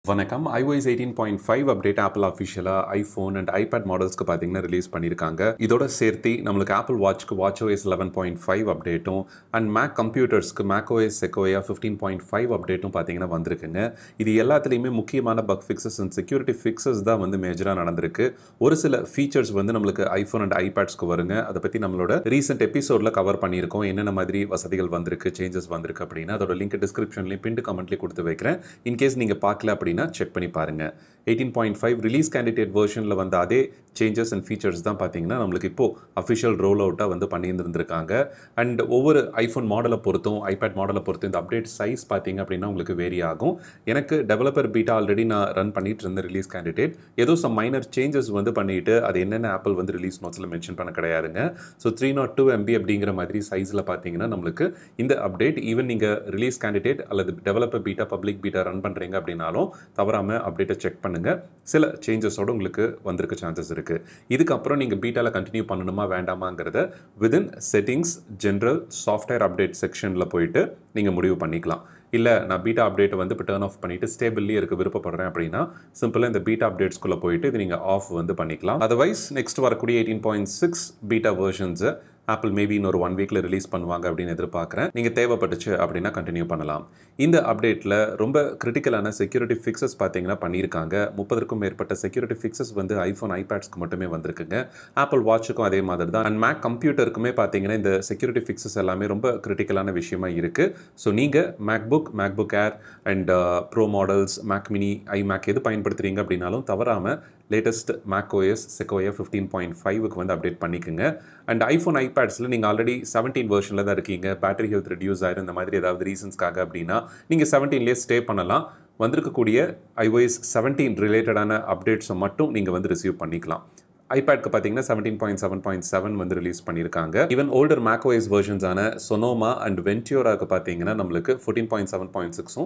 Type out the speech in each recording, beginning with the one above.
வணக்கம். iOS 18.5 update Apple அஃபிஷியலா iPhone and iPad மாடல்ஸ்க்கு பார்த்தீங்கன்னா ரிலீஸ் பண்ணியிருக்காங்க. இதோட சேர்த்து நம்மளுக்கு ஆப்பிள் வாட்ச்க்கு WatchOS 11.5 அப்டேட்டும் அண்ட் மேக் கம்ப்யூட்டர்ஸ்க்கு macOS Sequoia 15.5 அப்டேட்டும் பார்த்தீங்கன்னா வந்திருக்குங்க. இது எல்லாத்துலேயுமே முக்கியமான bug fixes and security fixes தான் வந்து மேஜராக நடந்திருக்கு. ஒரு சில ஃபீச்சர்ஸ் வந்து நம்மளுக்கு ஐஃபோன் அண்ட் ஐபேட்ஸ்க்கு வருங்க. அதை பற்றி நம்மளோட ரீசெண்ட் எபிசோடில் கவர் பண்ணியிருக்கோம். என்னென்ன மாதிரி வசதிகள் வந்திருக்கு, சேஞ்சஸ் வந்திருக்கு அப்படின்னா அதோட லிங்க் டிஸ்கிரிப்ஷன்லேயும் பின் கமெண்ட்லேயும் கொடுத்து வைக்கிறேன். இன்கேஸ் நீங்கள் பார்க்கல அப்படின்னா செக் பண்ணி பாருங்க. 18.5 ரிலீஸ் கேண்டிடேட் வெர்ஷனில் வந்த அதே சேஞ்சஸ் அண்ட் ஃபீச்சர்ஸ் தான் பார்த்தீங்கன்னா நம்மளுக்கு இப்போ அஃபிஷியல் ரோல் அவுட்டாக வந்து பண்ணியிருந்திருக்காங்க. அண்ட் ஒவ்வொரு ஐஃபோன் மாடலை பொறுத்தும் ஐபேட் மாடலை பொறுத்தும் இந்த அப்டேட் சைஸ் பார்த்தீங்க அப்படின்னா உங்களுக்கு வேரி ஆகும். எனக்கு டெவலப்பர் பீட்டா ஆல்ரெடி நான் ரன் பண்ணிட்டு இருந்த ரிலீஸ் கேண்டிடேட் ஏதோ சம் மைனர் சேஞ்சஸ் வந்து பண்ணிட்டு அது என்னென்ன ஆப்பிள் வந்து ரிலீஸ் நோட்ஸில் மென்ஷன் பண்ண கிடையாதுங்க. ஸோ 302 MB அப்படிங்கிற மாதிரி சைஸில் பார்த்தீங்கன்னா நம்மளுக்கு இந்த அப்டேட் ஈவன் நீங்கள் ரிலீஸ் கேண்டிடேட் அல்லது developer beta public beta run பண்ணுறீங்க அப்படின்னாலும் தவறாமல் அப்டேட்டை செக் பண்ணுங்கள். சில சேஞ்சஸோடு உங்களுக்கு வந்திருக்க சான்சஸ் இருக்குது. இதுக்கப்புறம் நீங்கள் பீட்டாவில் கண்டினியூ பண்ணணுமா வேண்டாமாங்கிறத within settings general software update செக்ஷனில் போயிட்டு நீங்கள் முடிவு பண்ணிக்கலாம். இல்லை நான் பீட்டா அப்டேட்டை வந்து இப்போ டர்ன் ஆஃப் பண்ணிவிட்டு ஸ்டேபிள்லேயே இருக்க விருப்பப்படுறேன் அப்படின்னா சிம்பிளாக இந்த பீட்டா அப்டேட்ஸ்குள்ளே போயிட்டு இது நீங்கள் ஆஃப் வந்து பண்ணிக்கலாம். அதர்வைஸ் நெக்ஸ்ட் வரக்கூடிய 18.6 பீட்டா வெர்ஷன்ஸை ஆப்பிள் மேபி இன்னொரு 1 வீக்கில் ரிலீஸ் பண்ணுவாங்க அப்படின்னு எதிர்பார்க்குறேன். நீங்கள் தேவைப்பட்டுச்சு அப்படின்னா கண்டினியூ பண்ணலாம். இந்த அப்டேட்டில் ரொம்ப கிரிட்டிக்கலான செக்யூரிட்டி ஃபிக்ஸஸ் பார்த்தீங்கன்னா பண்ணியிருக்காங்க. 30க்கும் மேற்பட்ட செக்யூரிட்டி ஃபிக்ஸஸ் வந்து ஐஃபோன் ஐபேட்ஸ்க்கு மட்டுமே வந்திருக்குங்க. ஆப்பிள் வாட்சுக்கும் அதே மாதிரி தான். அண்ட் மேக் கம்ப்யூட்டருக்குமே பார்த்தீங்கன்னா இந்த செக்யூரிட்டி ஃபிக்ஸஸ் எல்லாமே ரொம்ப கிரிட்டிக்கலான விஷயமா இருக்குது. ஸோ நீங்கள் MacBook Air and Pro models, Mac mini, iMac எது பயன்படுத்துகிறீங்க அப்படின்னாலும் தவறாமல் லேட்டஸ்ட் macOS Sequoia 15.5க்கு வந்து அப்டேட் பண்ணிக்கோங்க. அண்ட் ஐஃபோன் ஐபேட்ஸில் நீங்கள் ஆல்ரெடி 17 வெர்ஷனில் தான் இருக்கீங்க, பேட்டரி ஹெல்த் ரெடியூஸ் ஆயிரும் இந்த மாதிரி ஏதாவது ரீசன்ஸ்க்காக அப்படின்னா நீங்கள் 17லேயே ஸ்டே பண்ணலாம். வந்திருக்கக்கூடிய iOS 17 ரிலேட்டடான அப்டேட்ஸை மட்டும் நீங்கள் வந்து ரிசீவ் பண்ணிக்கலாம். ஐபேட்க்கு பார்த்தீங்கன்னா 17.7.7 வந்து ரிலீஸ் பண்ணியிருக்காங்க. ஈவன் ஓல்டர் macOS வெர்ஷன்ஸான சொனோமா அண்ட் வென்டியோராக்கு பார்த்தீங்கன்னா நம்மளுக்கு 14.7.6ம்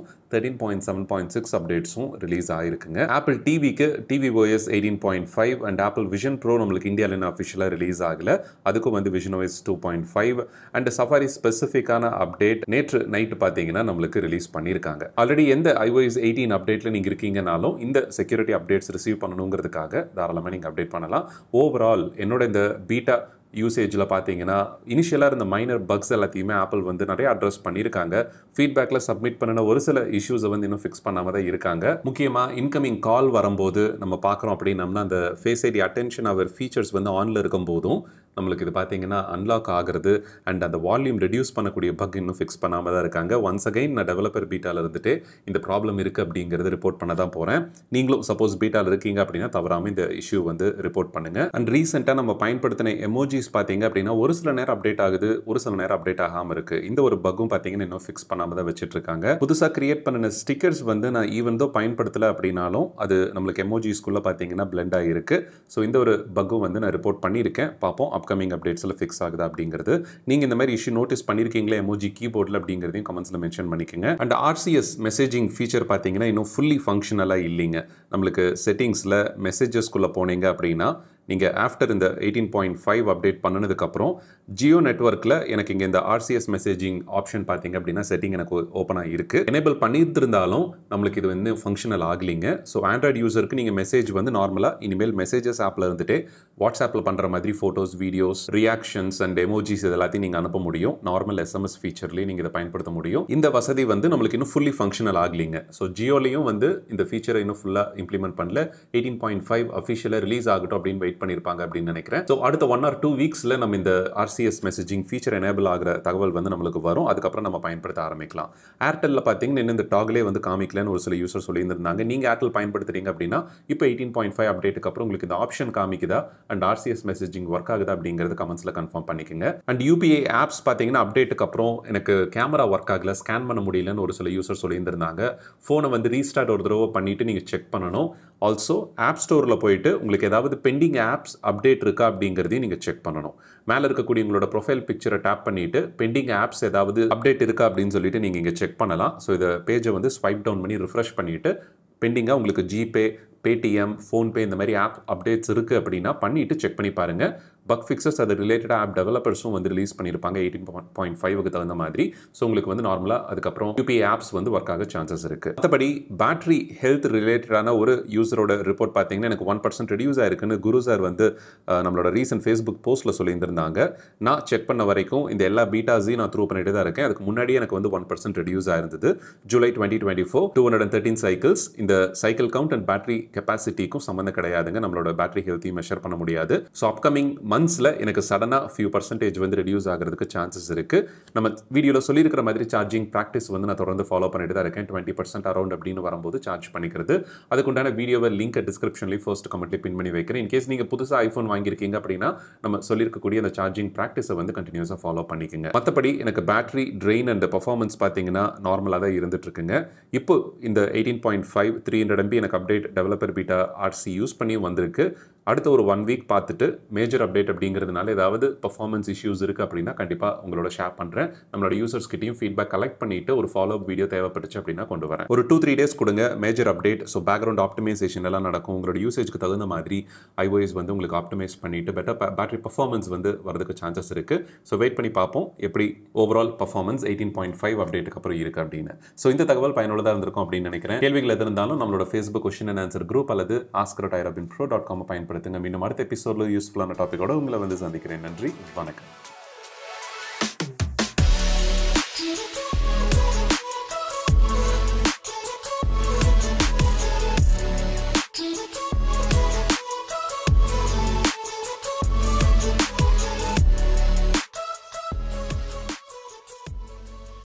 13.7.6 அப்டேட்ஸும் ரிலீஸ் ஆகிருக்குங்க. ஆப்பிள் டிவிக்கு tvOS 18.5 and Apple Vision Pro நம்மளுக்கு இந்தியாவில் அஃபிஷியலாக ரிலீஸ் ஆகலை. அதுக்கும் வந்து visionOS 2.5 அண்ட் சஃபாரி ஸ்பெசிஃபிக்கான அப்டேட் நேற்று நைட்டு பார்த்தீங்கன்னா நம்மளுக்கு ரிலீஸ் பண்ணியிருக்காங்க. ஆல்ரெடி எந்த iOS 18 அப்டேட்டில் நீங்கள் இருக்கீங்கனாலும் இந்த செக்யூரிட்டி அப்டேட்ஸ் ரிசீவ் பண்ணணுங்கிறதுக்காக தாராளமாக நீங்கள் அப்டேட் பண்ணலாம். ஓவரால் என்னோட இந்த பீட்டா யூசேஜில் பார்த்தீங்கன்னா இனிஷியலாக இருந்த மைனர் பக்ஸ் எல்லாத்தையுமே ஆப்பிள் வந்து நிறைய அட்ரஸ் பண்ணியிருக்காங்க. ஃபீட்பேக்கில் சப்மிட் பண்ணின ஒரு சில இஷ்யூஸை வந்து இன்னும் ஃபிக்ஸ் பண்ணாமல் தான் இருக்காங்க. முக்கியமாக இன்கமிங் கால் வரும்போது நம்ம பார்க்குறோம் அப்படின்னம்னா அந்த face ID attention aware features வந்து ஆனில் இருக்கும் போதும் நம்மளுக்கு இது பார்த்தீங்கன்னா அன்லாக் ஆகிறது அண்ட் அந்த வால்யூம் ரெடியூஸ் பண்ணக்கூடிய பக் இன்னும் ஃபிக்ஸ் பண்ணாமல் தான் இருக்காங்க. ஒன்ஸ் அகைன் நான் டெவலப்பர் பீட்டாவில் இருந்துட்டு இந்த ப்ராப்ளம் இருக்குது அப்படிங்கிறது ரிப்போர்ட் பண்ண தான் போகிறேன். நீங்களும் சப்போஸ் பீட்டாவில் இருக்கீங்க அப்படின்னா தவறாமல் இந்த இஷ்யூ வந்து ரிப்போர்ட் பண்ணுங்கள். அண்ட் ரீசெண்டாக நம்ம பயன்படுத்தின எமோஜிஸ் பார்த்தீங்க அப்படின்னா ஒரு சில நேரம் அப்டேட் ஆகுது, ஒரு சில நேரம் அப்டேட் ஆகாமல் இருக்குது. இந்த ஒரு பக்கும் பார்த்தீங்கன்னா இன்னும் ஃபிக்ஸ் பண்ணாமல் தான் வச்சுட்டு இருக்காங்க. புதுசாக கிரியேட் பண்ணின ஸ்டிக்கர்ஸ் வந்து நான் ஈவன் தோ பயன்படுத்தலை அப்படின்னாலும் அது நம்மளுக்கு எமோஜிஸ்குள்ளே பார்த்தீங்கன்னா பிளெண்ட் ஆகிருக்கு. ஸோ இந்த ஒரு பக்கும் வந்து நான் ரிப்போர்ட் பண்ணியிருக்கேன். பார்ப்போம் அப்கமிங் அப்டேட்ஸில் ஃபிக்ஸ் ஆகுதா அப்படிங்கிறது. நீங்கள் இந்த மாதிரி இஷ்யூ நோட்டீஸ் பண்ணியிருக்கீங்களா எமோஜி கீபோர்டில் அப்படிங்கிறதையும் கமெண்ட்ஸில் மென்ஷன் பண்ணிக்கோங்க. அண்ட் RCS மெசேஜிங் ஃபீச்சர் பார்த்தீங்கன்னா இன்னும் ஃபுல்லி ஃபங்க்ஷனலாக இல்லைங்க. நம்மளுக்கு செட்டிங்ஸில் மெசேஜஸ்குள்ளே போனீங்க அப்படின்னா நீங்கள் ஆஃப்டர் இந்த 18.5 அப்டேட் பண்ணினதுக்கப்புறம் ஜியோ நெட்வொர்க்கில் எனக்கு இங்கே இந்த RCS மெசேஜிங் ஆப்ஷன் பார்த்தீங்க அப்படின்னா செட்டிங் எனக்கு ஓப்பனாக இருக்குது. எனேபிள் பண்ணியிருந்தாலும் நம்மளுக்கு இது வந்து ஃபங்க்ஷனல் ஆகலிங்க. ஸோ ஆண்ட்ராய்டு யூசருக்கு நீங்கள் மெசேஜ் வந்து நார்மலாக இனிமேல் மெசேஜஸ் ஆப்பில் இருந்துட்டு வாட்ஸ்ஆப்பில் பண்ணுற மாதிரி photos, videos, reactions and emojis இது எல்லாத்தையும் நீங்கள் அனுப்ப முடியும். நார்மல் SMS ஃபீச்சர்லேயே நீங்கள் இதை பயன்படுத்த முடியும். இந்த வசதி வந்து நம்மளுக்கு இன்னும் ஃபுல்லி ஃபங்க்ஷனல் ஆகலிங்க. ஸோ ஜியோலையும் வந்து இந்த ஃபீச்சரை இன்னும் ஃபுல்லாக இம்ப்ளிமெண்ட் பண்ணல. 18.5 அஃபிஷியலாக ரிலீஸ் ஆகட்டும் அப்படின்னு வெயிட் பண்ணியிருப்பாங்க அப்படின்னு நினைக்கிறேன். ஸோ அடுத்த 1 or 2 வீக்ஸில் நம்ம இந்த RCS மெசேஜிங் ஃபீச்சர் எனேபிள் ஆகிற தகவல் வந்து நம்மளுக்கு வரும். அதுக்கப்புறம் நம்ம பயன்படுத்த ஆரம்பிக்கலாம். ஏர்டெல்லில் பார்த்தீங்கன்னா இன்னும் இந்த டாக்லே வந்து காமிக்கலன்னு ஒரு சில யூசர் சொல்லியிருந்தாங்க. நீங்கள் ஏர்டெல் பயன்படுத்துறீங்க அப்படின்னா இப்போ 18.5 அப்டேட்டுக்கு அப்புறம் உங்களுக்கு இந்த ஆப்ஷன் காமிக்குதா அண்ட் RCS மெசேஜிங் ஒர்க் ஆகுதா அப்படிங்கிறது கமெண்ட்ஸில் கன்ஃபார்ம் பண்ணிக்கோங்க. அண்ட் UPI ஆப்ஸ் பார்த்தீங்கன்னா அப்டேட்டுக்கு அப்புறம் எனக்கு கேமரா ஒர்க் ஆகல, ஸ்கேன் பண்ண முடியலன்னு ஒரு சில யூசர் சொல்லியிருந்தாங்க. ஃபோனை வந்து ரீஸ்டார்ட் ஒரு தடவை பண்ணிவிட்டு நீங்கள் செக் பண்ணணும். ஆல்சோ ஆப் ஸ்டோரில் போயிட்டு உங்களுக்கு ஏதாவது பெண்டிங் ஆப்ஸ் அப்டேட் இருக்கா அப்படிங்கிறதையும் நீங்கள் செக் பண்ணணும். மேலே இருக்கக்கூடிய உங்களோட ப்ரொஃபைல் பிக்சரை டேப் பண்ணிவிட்டு பெண்டிங் ஆப்ஸ் ஏதாவது அப்டேட் இருக்கா அப்படின்னு சொல்லிட்டு நீங்கள் இங்கே செக் பண்ணலாம். ஸோ இதை பேஜை வந்து ஸ்வைப் டவுன் பண்ணி ரிஃப்ரெஷ் பண்ணிவிட்டு பெண்டிங்காக உங்களுக்கு ஜிபே, பேடிஎம், ஃபோன்பே இந்த மாதிரி ஆப் அப்டேட்ஸ் இருக்குது அப்படின்னா பண்ணிவிட்டு செக் பண்ணி பாருங்கள். பக் ஃபிக்ஸஸ் அது ரிலேட்டட் ஆப் டெவலப்பர்ஸும் வந்து ரிலீஸ் பண்ணியிருப்பாங்க 18.5க்கு தகுந்த மாதிரி. ஸோ உங்களுக்கு வந்து நார்மலாக அதுக்கப்புறம் யூபிஐ ஆப்ஸ் வந்து ஒர்க் ஆக சான்சஸ் இருக்கு. மற்றபடி பேட்டரி ஹெல்த் ரிலேட்டடான ஒரு யூசரோட ரிப்போர்ட் பார்த்தீங்கன்னா எனக்கு 1% ரெடியூஸ் ஆயிருக்குன்னு குரு சார் வந்து நம்மளோட ரீசன்ட் ஃபேஸ்புக் போஸ்ட்டில் சொல்லியிருந்திருந்தாங்க. நான் செக் பண்ண வரைக்கும் இந்த எல்லா பீட்டாஸையும் நான் த்ரூ பண்ணிட்டு தான் இருக்கேன். அதுக்கு முன்னாடியே எனக்கு வந்து 1% ரெடியூஸ் ஆயிருந்தது. July 2024 213 cycles. இந்த சைக்கிள் கவுண்ட் அண்ட் பேட்டரி கெப்பாசிட்டிக்கும் சம்மந்தம் கிடையாதுங்க. நம்மளோட பேட்டரி ஹெல்த்தையும் மெஷர் பண்ண முடியாது. ஸோ அப்கமிங் மந்த்ஸில் எனக்கு சடனாக ஃபியூ பர்சன்டேஜ் வந்து ரெடியூஸ் ஆகிறதுக்கு சான்சஸ் இருக்கு. நம்ம வீடியோவில் சொல்லியிருக்கிற மாதிரி சார்ஜிங் ப்ராக்டிஸ் வந்து நான் தொடர்ந்து ஃபாலோ பண்ணிட்டு தான் இருக்கேன். 20% அரௌண்ட் அப்படின்னு வரும்போது சார்ஜ் பண்ணிக்கிறது. அதுக்குண்டான வீடியோவை லிங்க் டிஸ்கிரிப்ஷன்லேயும் ஃபர்ஸ்ட் கமெண்ட்லேயே பின் பண்ணி வைக்கிறேன். இன்கேஸ் நீங்கள் புதுசாக ஐஃபோன் வாங்கியிருக்கீங்க அப்படின்னா நம்ம சொல்லியிருக்கக்கூடிய அந்த சார்ஜிங் ப்ராக்டிஸை வந்து கண்டினியூஸாக ஃபாலோ பண்ணிக்கோங்க. மற்றபடி எனக்கு பேட்டரி ட்ரெயின் அண்ட் பர்ஃபார்மன்ஸ் பார்த்தீங்கன்னா நார்மலாக தான் இருந்துட்டு இருக்குங்க. இப்போ இந்த 18.5 300 MB எனக்கு update developer beta RC use பண்ணி வந்திருக்கு. அடுத்த ஒரு 1 வீக் பார்த்துட்டு மேஜர் அப்டேட் அப்படிங்கிறதுனால ஏதாவது பர்ஃபார்மன்ஸ் இஷ்யூஸ் இருக்குது அப்படின்னா கண்டிப்பாக உங்களோட ஷேர் பண்ணுறேன். நம்மளோட யூசர்ஸ் கிட்டையும் ஃபீட்பேக் கலெக்ட் பண்ணிட்டு ஒரு ஃபாலோ அப் வீடியோ தேவைப்பட்டுச்சு அப்படின்னா கொண்டு வரேன். ஒரு 2-3 டேஸ் கொடுங்க. Major update. So background optimisation எல்லாம் நடக்கும். உங்களோட யூசேஜ்க்கு தகுந்த மாதிரி iOS வந்து உங்களுக்கு ஆப்டிமைஸ் பண்ணிட்டு பெட்டர் பேட்டரி பர்ஃபார்மன்ஸ் வந்து வரதுக்கு சான்சஸ் இருக்குது. ஸோ வெயிட் பண்ணி பார்ப்போம் எப்படி ஓவரால் பர்ஃபார்மன்ஸ் 18.5 அப்டேட்டுக்கு அப்புறம் இருக்குது அப்படின்னு. ஸோ இந்த தகவல் பயனுள்ளதாக இருந்திருக்கும் அப்படின்னு நினைக்கிறேன். கேள்விகள் எது இருந்தாலும் நம்மளோட Facebook question and answer group அல்லது ask@irobinpro.com பயன்படுத்துங்க. மீண்டும் அடுத்த எபிசோட்ல யூஸ்ஃபுல்லான டாபிக்கோட உங்களை வந்து சந்திக்கிறேன். நன்றி, வணக்கம்.